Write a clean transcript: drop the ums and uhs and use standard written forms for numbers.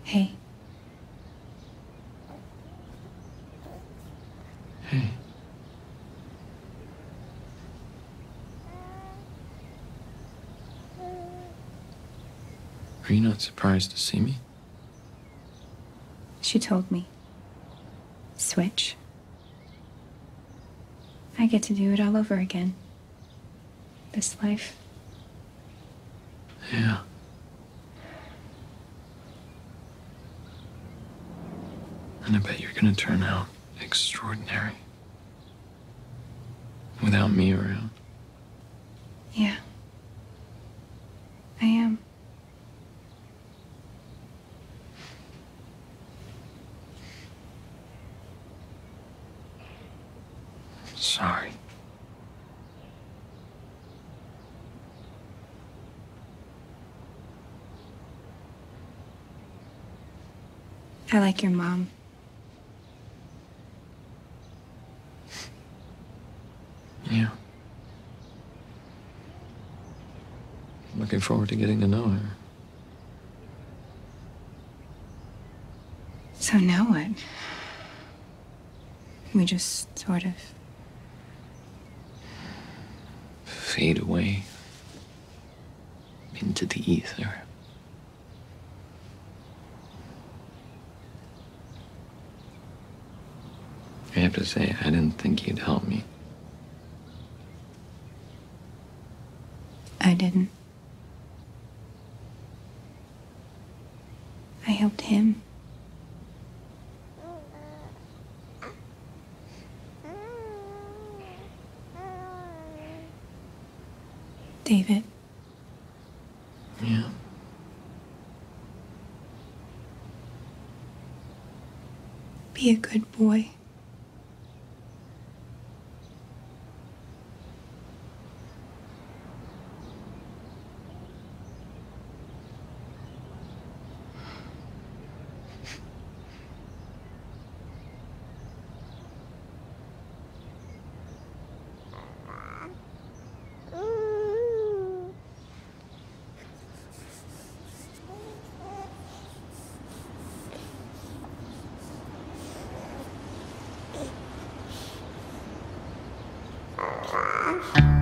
Hey. Hey. Are you not surprised to see me? She told me. Switch. I get to do it all over again. This life. Yeah. And I bet you're gonna turn out extraordinary. Without me around. Yeah. I am. Sorry. I like your mom. Yeah. Looking forward to getting to know her. So now what? We just sort of... Fade away into the ether. I have to say, I didn't think you'd help me. I didn't. I helped him. David. Yeah. Be a good boy. Ah.